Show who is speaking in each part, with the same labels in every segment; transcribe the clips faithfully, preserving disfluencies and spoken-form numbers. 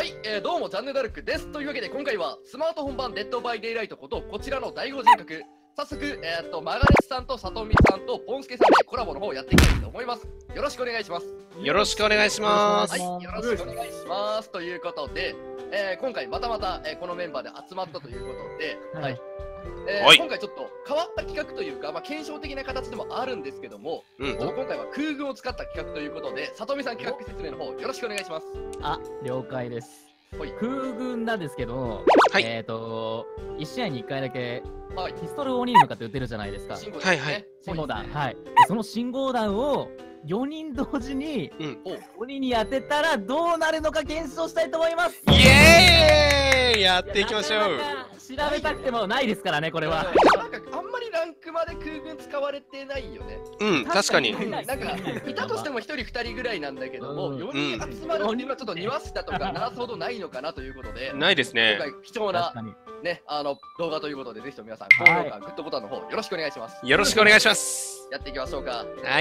Speaker 1: はい、えー、どうもチャンネルダルクです。というわけで今回はスマートフォン版デッドバイデイライトことこちらの第五人格、早速、えー、っとマガレスさんとさとみさんとポンスケさんでコラボの方をやっていきたいと思います。よろしくお願いします。
Speaker 2: よろしくお願いします。
Speaker 1: はい、よろしくお願いします。ということで、えー、今回またまた、えー、このメンバーで集まったということで、はい。えー、今回ちょっと変わった企画というか、まあ、検証的な形でもあるんですけども、うん、今回は空軍を使った企画ということで、さとみさん企画説明の方よろしくお願いします。
Speaker 3: あ、了解です。空軍なんですけど、はい、えっといち試合にいっかいだけ、はい、ピストル鬼に向かって撃てるじゃないですか。
Speaker 2: はいはい。
Speaker 3: 信号弾、はい。その信号弾をよにん同時に、うん、鬼に当てたらどうなるのか検証したいと思います。
Speaker 2: イエーイ、やっていきましょう。
Speaker 3: 調べたくてもないですからね、これは。
Speaker 1: なんかあんまりランクまで空軍使われてないよね。
Speaker 2: うん、確かに。
Speaker 1: なんかいたとしてもひとりふたりぐらいなんだけども、よにん集まるっていうのはちょっと庭下とかなすほどないのかなということで、
Speaker 2: ないですね。
Speaker 1: 今回貴重なね、あの動画ということで、ぜひと皆さん高評価、グッドボタンの方よろしくお願いします。
Speaker 2: よろしくお願いします。
Speaker 1: やっていきましょうか。
Speaker 2: はい。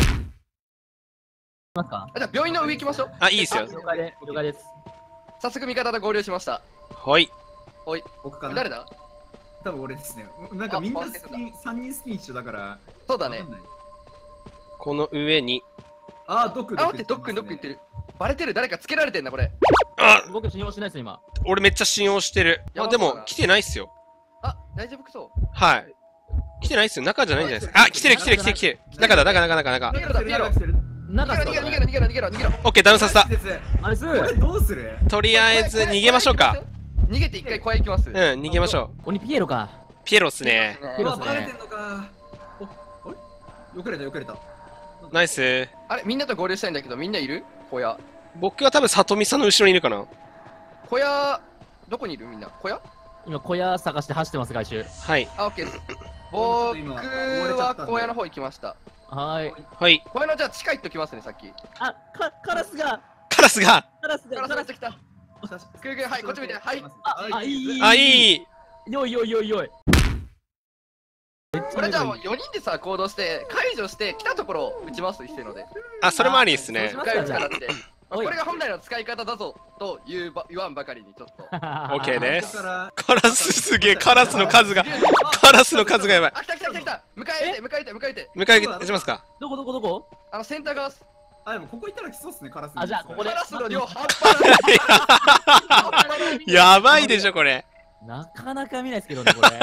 Speaker 1: じゃあ病院の上行きましょう。
Speaker 2: あ、いいですよ。
Speaker 3: 了解で、了解です。
Speaker 1: 早速味方と合流しました。
Speaker 2: はい。
Speaker 1: はい。
Speaker 4: 僕かな。
Speaker 1: 誰だ？
Speaker 4: 多分俺ですね。なんかみんなスキンさんにんスキン一緒だから。
Speaker 1: そうだね。
Speaker 2: この上に。
Speaker 4: あー、ドック。
Speaker 1: あ、待って、ドック、ドック言ってる。バレてる。誰かつけられてんなこれ。
Speaker 2: あ、
Speaker 3: 僕信用しないです今。
Speaker 2: 俺めっちゃ信用してる。あ、でも来てないっすよ。
Speaker 1: あ、大丈夫そう。
Speaker 2: はい。来てないっすよ。中じゃないんじゃないですか。あ、来てる来てる来てる来てる。中だ、中中中中。
Speaker 1: 逃げろ逃げろ逃げろ逃げろ逃げろ逃げろ逃げろ。
Speaker 2: オッケー、ダウンさせた。
Speaker 3: あれす。
Speaker 4: どうする？
Speaker 2: とりあえず逃げましょうか。
Speaker 1: 逃げて一回小屋行きます。
Speaker 2: うん、逃げましょう。
Speaker 3: 鬼ピエロか。
Speaker 2: ピエロっすね。
Speaker 3: ピエロっすね。
Speaker 4: バレてんのか。お、あれ？よくれたよくれた。
Speaker 2: ナイス。
Speaker 1: あれ、みんなと合流したいんだけど、みんないる？小屋。
Speaker 2: 僕は多分さとみさんの後ろにいるかな。
Speaker 1: 小屋、どこにいるみんな？小屋？
Speaker 3: 今小屋探して走ってます外周。
Speaker 2: はい。
Speaker 1: あ、オッケーです。僕は小屋の方行きました。
Speaker 3: はい。
Speaker 2: はい。
Speaker 1: 小屋のじゃあ地下行っときますね、さっき。
Speaker 3: あ、か、カラスが。
Speaker 2: カラスが。
Speaker 3: カラスが。
Speaker 1: カラスが来た。空軍、はい、こっち見て、はい。
Speaker 3: あ、いい。
Speaker 2: あ、いい。
Speaker 3: よいよいよいよい。
Speaker 1: これじゃあもうよにんでさ、行動して、解除して、来たところを撃ちますっていうので。
Speaker 2: あ、それもありですね。
Speaker 1: これが本来の使い方だぞと言う言わんばかりにちょっと。
Speaker 2: オッケーです。カラスすげえ、カラスの数が、カラスの数がやばい。
Speaker 1: あ、来た来た来た来た。迎えて迎えて迎えて。
Speaker 2: 迎え撃ちますか。
Speaker 3: どこどこどこ？
Speaker 1: あのセンター側。
Speaker 4: あ、でもここ行ったら来そうっすね、カラス。
Speaker 3: あ、じゃあここで。
Speaker 1: カラスの量半端ない。
Speaker 2: やばいでしょこれ。
Speaker 3: なかなか見ないですけどねこれ。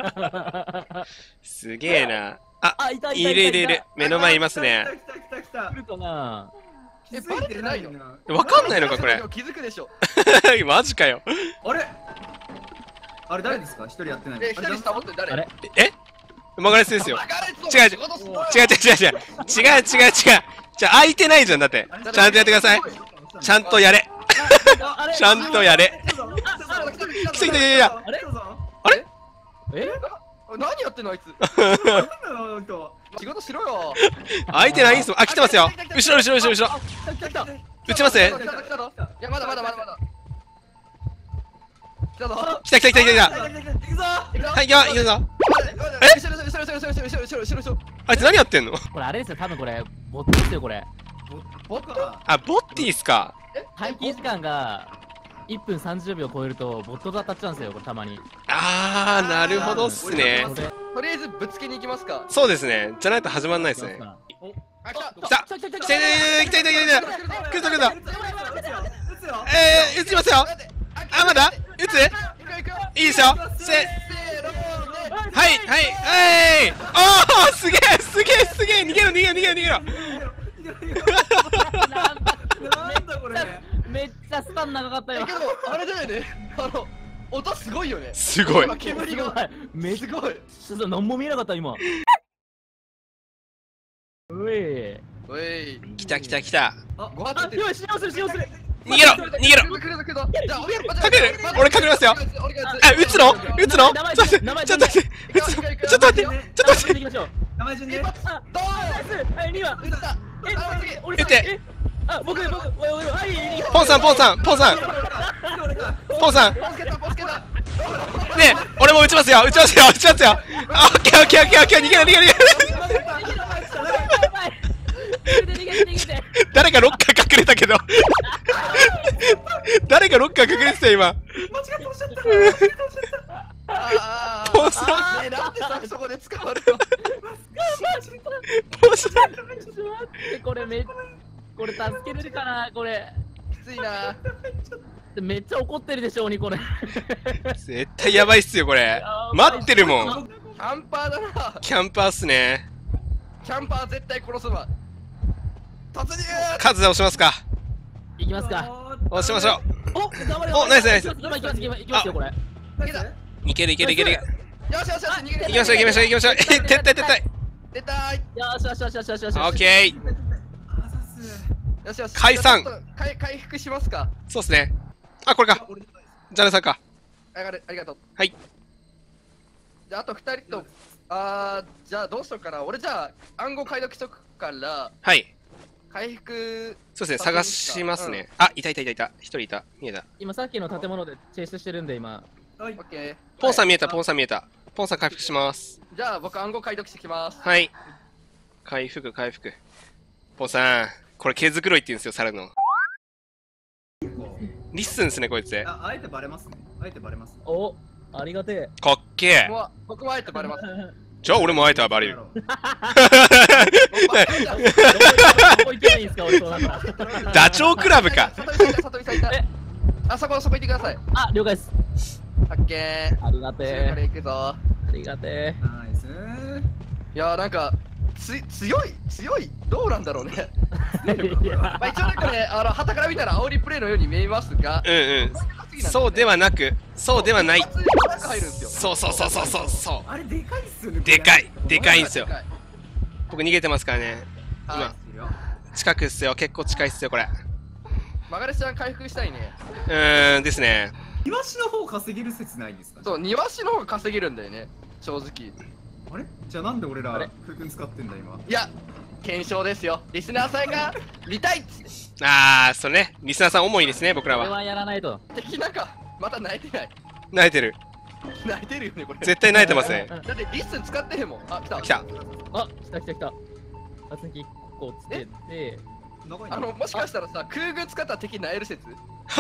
Speaker 2: すげえな。あ、
Speaker 3: いた
Speaker 2: いるいるいる。目の前いますね。
Speaker 4: 来た来た来た。
Speaker 3: 来るかな。
Speaker 1: え、バレてないの？
Speaker 2: わかんないのかこれ。
Speaker 1: 気づくでしょ。
Speaker 2: マジかよ。
Speaker 4: あれ？あれ誰ですか？一人やってない。
Speaker 1: え、一人サボって誰？
Speaker 2: え？マガレスですよ。違う違う違う違う違う違う違う違う違う違う。じゃあ空いてないじゃんだって。ちゃんとやってください。ちゃんとやれ。ちゃんとやれ。来た来た来た。
Speaker 1: あれ？
Speaker 2: あれ？
Speaker 1: え？何やってんのあいつ。仕事しろよ。
Speaker 2: 空いてないんすもん。あ、来てますよ。後ろ後ろ後ろ後ろ。撃ちます？い
Speaker 1: やまだまだまだまだ。来たぞ。
Speaker 2: 来た来た来た来た。はい、行くぞ。え？あいつ何やってんの？
Speaker 3: これあれですよ、多分これボットですよこれ。
Speaker 1: ボット？
Speaker 2: あ、ボッティっすか。
Speaker 3: 待機時間がいっぷんさんじゅうびょう超えるとボットと当たっちゃうんですよこれたまに。
Speaker 2: あー、なるほどっすね。
Speaker 1: とりあえずぶつけに行きますか。
Speaker 2: そうですね。じゃないと始まんないですね。
Speaker 1: あ、来た
Speaker 2: 来た来た来た来た来た来た来た来た。えー、撃ちますよ。あ、まだ撃つ？いいですよ。せはいはいはい。おお、すげえすげえすげえ。逃げろ逃げろ逃げろ逃げろ。
Speaker 4: なんだこれ。
Speaker 3: めっちゃスパン長かったよ。
Speaker 1: けどあれだよね。あの音すごいよね。
Speaker 2: すごい。
Speaker 1: 煙が
Speaker 3: め
Speaker 1: すごい。
Speaker 3: ちょっと何も見えなかった今。うい。
Speaker 1: おい。
Speaker 2: 来た来た来た。
Speaker 1: あ、ご発。
Speaker 3: よし、使用する使用する。
Speaker 2: 逃げろ逃げろ。
Speaker 1: 隠れるけど。
Speaker 2: 隠れる。俺隠れますよ。あ、撃つの撃つの？ちょっと待ってちょっと待ってちょっと待ってちょっと待ってちょっと待って。
Speaker 4: 名前順で。
Speaker 1: どう？
Speaker 3: はい、には。
Speaker 1: え、
Speaker 2: 撃て。
Speaker 3: あ、僕僕はい。
Speaker 2: ポンさんポンさんポンさんポンさん。ねえ、俺も撃ちますよ撃ちますよ撃ちますよ。あ、オッケーオッケーオッケーオッケー。逃げろ逃げろ逃げろ。誰かロッカー隠れたけど誰がロッカー隠れてたよ今。
Speaker 4: 間違って押しちゃった。間違って押しちゃった。
Speaker 1: ああ、
Speaker 2: ポンさん。
Speaker 1: ね、なんでさそこで捕まるの。
Speaker 2: ポンさん。
Speaker 3: ちょっと待って、これめこれ助けれるかなこれ。
Speaker 1: きついな。
Speaker 3: めっちゃ怒ってるでしょうにこれ。
Speaker 2: 絶対やばいっすよこれ。待ってるもん。
Speaker 1: キャンパーだな。
Speaker 2: キャンパーっすね。
Speaker 1: キャンパー絶対殺すわ。突入。
Speaker 2: 数で押しますか。
Speaker 3: いきますか。
Speaker 2: 押しましょう。
Speaker 3: お、頑張れ。
Speaker 2: お、ナイスナイス。
Speaker 3: 今行きます行きますよこれ。
Speaker 2: いけるいけるいける。
Speaker 1: よしよしよし、逃げる。
Speaker 2: 行きましょう行きましょう行きましょう。え、撤退撤退。
Speaker 1: 出たい。
Speaker 3: よしよしよしよしよしよし。
Speaker 2: オッケー。
Speaker 1: よしよし。
Speaker 2: 解散。
Speaker 1: 回回復しますか。
Speaker 2: そうっすね。あ、これか。ジャネさんか。
Speaker 1: あがる、ありがとう。
Speaker 2: はい。
Speaker 1: じゃああとふたりと、あー、じゃあどうしようかな。俺じゃあ暗号解読しとくから、
Speaker 2: はい。
Speaker 1: 回復。
Speaker 2: そうですね、探しますね。あ、いたいたいたいた。一人いた。見えた。
Speaker 3: 今さっきの建物でチェイスしてるんで今。
Speaker 1: オッケー。
Speaker 2: ポンさん見えた、ポンさん見えた。ポンさん回復します。
Speaker 1: じゃあ僕暗号解読してきます。
Speaker 2: はい。回復回復。ポンさん、これ毛づくろいって言うんですよ、猿の。リッスンですね、こいつ。
Speaker 4: あ、あえてバレますね。あえてバレます。
Speaker 3: お、ありがてえ。
Speaker 2: かっけえ。
Speaker 1: 僕もあえてバレます。
Speaker 2: じゃあ俺もあえてはバレる。
Speaker 3: どこ行けばいいんすか俺となんか。
Speaker 2: ダチョウクラブか。
Speaker 1: 里見さんいた。あそこそこ行ってください。
Speaker 3: あ、了解です。
Speaker 1: オッケー。
Speaker 3: ありがてえ。
Speaker 1: 中から行くぞ。
Speaker 3: ありがてえ。
Speaker 4: ナイス。
Speaker 1: いやーなんかつ強い強いどうなんだろうね。まあ一応なんかね、あの旗から見たら煽りプレイのように見えますが、
Speaker 2: うんうん。そうではなく、そうではない。
Speaker 1: 入るんですよ。
Speaker 2: そうそうそうそうそうそう。
Speaker 4: あれでかいっすよね。
Speaker 2: でかいでかいんすよ。
Speaker 1: でかい
Speaker 2: 僕逃げてますからね。
Speaker 1: は
Speaker 2: 今近くっすよ。結構近いっすよこれ。
Speaker 1: マガレスちゃん回復したいね。
Speaker 2: うーんですね。
Speaker 4: イワシの方稼げる説ないですか。
Speaker 1: そう、庭師の方が稼げるんだよね、正直。
Speaker 4: あれじゃあなんで俺ら空軍使ってんだ今。
Speaker 1: いや、検証ですよ。リスナーさんが見たいっつって。
Speaker 2: あー、それね。リスナーさん重いですね、僕らは。
Speaker 3: これはやらないと。
Speaker 1: 敵なんか、また泣いてない。
Speaker 2: 泣いてる。
Speaker 1: 泣いてるよね、これ。
Speaker 2: 絶対泣いてますね。
Speaker 1: だってリッスン使ってへんもん。あ、来た。
Speaker 2: 来た。
Speaker 3: あ、来た来た来た。発電機いっこつけて。
Speaker 1: あの、もしかしたらさ、空軍使ったら敵なえる説。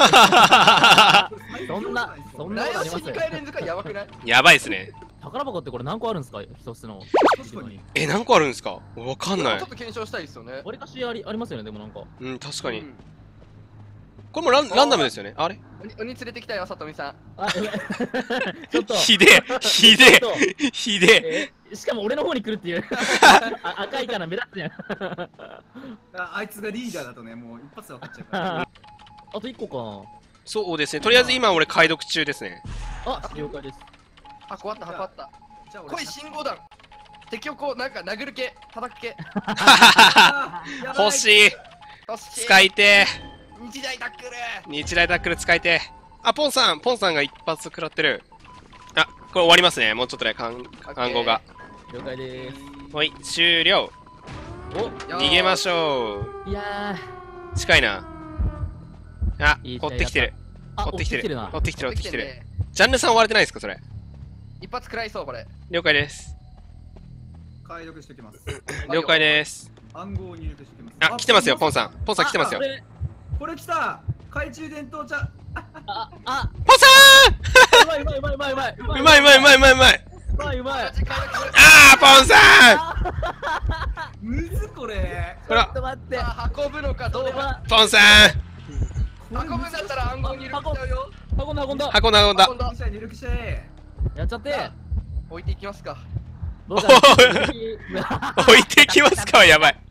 Speaker 3: そんな、そんなことあります
Speaker 1: にかい連続はやばくない？
Speaker 2: やばいっすね。
Speaker 3: 宝箱ってこれ何個あるんですか一つの。
Speaker 2: え、何個あるんですかわかんない。
Speaker 1: ちょっと検証したいですよね。
Speaker 3: わりかしありありますよね、でもなんか。
Speaker 2: うん、確かに。これもランランダムですよね。あれ
Speaker 1: 鬼連れてきたよ、さとみさん。
Speaker 3: あ、ちょっと。
Speaker 2: ひでえひでえひで
Speaker 3: え。しかも俺の方に来るっていう。赤いから目立つじゃん。
Speaker 4: あいつがリーダーだとね、もう一発で分かっちゃうから。
Speaker 3: あといっこか。
Speaker 2: そうですね。とりあえず今俺解読中ですね。
Speaker 3: あ、了解です。
Speaker 1: 箱あった箱あった。来い信号弾。敵をこうなんか殴る系、叩く系。
Speaker 2: 欲しい。使いて
Speaker 1: ー。日大タックル。
Speaker 2: 日大タックル使いてー。あ、ポンさん、ポンさんが一発食らってる。あ、これ終わりますね。もうちょっとで暗号が。
Speaker 3: 了解でーす。
Speaker 2: はい、終了。
Speaker 3: お、
Speaker 2: 逃げましょう。
Speaker 3: いや
Speaker 2: ー。近いな。あ、
Speaker 3: いい
Speaker 2: 追ってきてる。
Speaker 3: あ、
Speaker 2: 追ってきてる。追ってきてる、追ってきてる。
Speaker 1: ね、
Speaker 2: ジャンルさん追われてないですか、それ。
Speaker 1: 一発食らいそう、これ。
Speaker 2: 了解です。
Speaker 4: 解読しておきます。
Speaker 2: 了解です。
Speaker 4: 暗号を入力しておきます。
Speaker 2: あ、来てますよ、ポンさん。ポンさん来てますよ。
Speaker 4: これ来た懐中電灯茶。
Speaker 3: あ、あ、
Speaker 2: ポンさ
Speaker 3: ーうまいうまいうまいうまいうまい。
Speaker 2: うまいうまいうまいうまいうまい。
Speaker 3: うまいうまい。
Speaker 2: あー、ポンさ
Speaker 4: んむずこれ。
Speaker 3: ちょっと待って。
Speaker 1: 運ぶのかどうか。
Speaker 2: ポンさん
Speaker 1: 運ぶんだったら暗号入力しちゃうよ。
Speaker 3: 運んだ運んだ。
Speaker 2: 運んだ運んだ。
Speaker 4: 入力して。
Speaker 3: やっちゃって。
Speaker 1: 置いていきますか。
Speaker 2: 置いていきますかはやばい。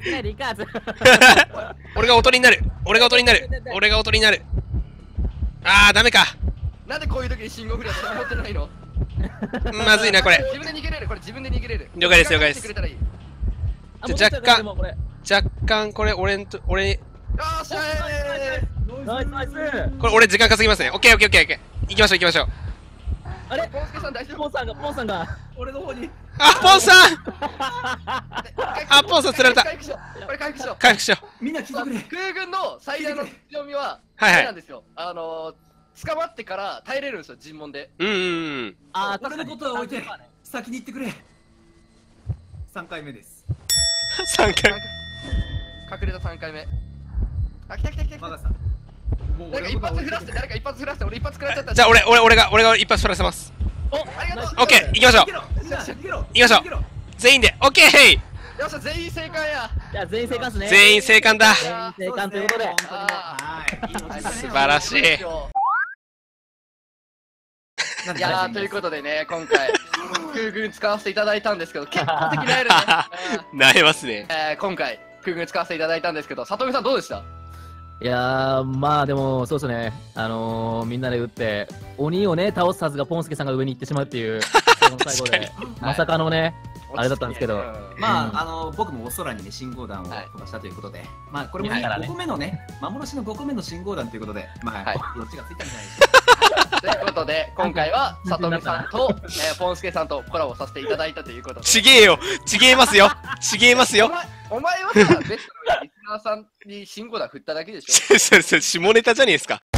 Speaker 2: 俺がおとりになる。俺がおとりになる。俺がおとりになる。あー、ダメか。
Speaker 1: なんでこういう時に信号振りは持ってないの？
Speaker 2: まずいなこれ。
Speaker 1: 自分で逃げれる。これ自分で逃げれる。
Speaker 2: 了解です了解です。じゃ若干若干これ俺んと俺。
Speaker 1: よっしゃー。
Speaker 3: ナイスナイス。
Speaker 2: これ俺時間稼ぎますね。オッケーオッケーオッケーオッケー。行きましょう行きましょう。
Speaker 3: あれ、
Speaker 1: ポンスケさん大丈夫？
Speaker 3: ポンさんがポンさんが
Speaker 4: 俺の方に。
Speaker 2: あ、ポンさん。あ、ポンさん釣られた。
Speaker 1: 回復しよう。これ回復しよう。
Speaker 2: 回復しよ
Speaker 4: う。みんな聞いてくれ。
Speaker 1: 空軍の最大の強みは
Speaker 2: はいはい
Speaker 1: なんですよ。あの捕まってから耐えれるんですよ、尋問で。
Speaker 2: うんうんうん。
Speaker 3: あ、
Speaker 4: 俺のことは置いて先に行ってくれ。三回目です。
Speaker 2: 三回。
Speaker 1: 隠れた三回目。あ、来た来た来た来た。
Speaker 4: マガさん。
Speaker 1: なんか一発振らせて、誰か一発振らせて、俺一発食らっちゃった。
Speaker 2: じゃあ俺、俺、俺が、俺が一発振らせます。
Speaker 1: お、ありがとう。
Speaker 2: オッケー、行きましょう。行きましょう。全員で、オッケー。
Speaker 1: よっしゃ、全員生還や。
Speaker 3: いや、全員生還っすね。
Speaker 2: 全員生還だ。
Speaker 3: 全員生還ということで。
Speaker 2: 素晴らしい。
Speaker 1: いやー、ということでね、今回、空軍使わせていただいたんですけど、結構的なえるね。
Speaker 2: なえますね。
Speaker 1: えー、今回、空軍使わせていただいたんですけど、里見さんどうでした？
Speaker 3: いやー、まあでも、そうですね、あのー、みんなで撃って、鬼をね、倒すはずがポンスケさんが上に行ってしまうっていう、最後の最後で、まさかのね、あれだったんですけど、
Speaker 4: まあ、あの、僕もお空にね、信号弾を飛ばしたということで、まあ、これもね、ごこめのね、幻のごこめの信号弾ということで、まあ、どっちがついたんじゃないでしょうか。
Speaker 1: ということで、今回は、里見さんと、えー、ポンスケさんとコラボさせていただいたということで。
Speaker 2: ちげえよ、ちげえますよ、ちげえますよ。
Speaker 1: お前はさ、ベストのリスナーさんに信号弾振っただけでしょ。
Speaker 2: それ、それ、下ネタじゃねえですか。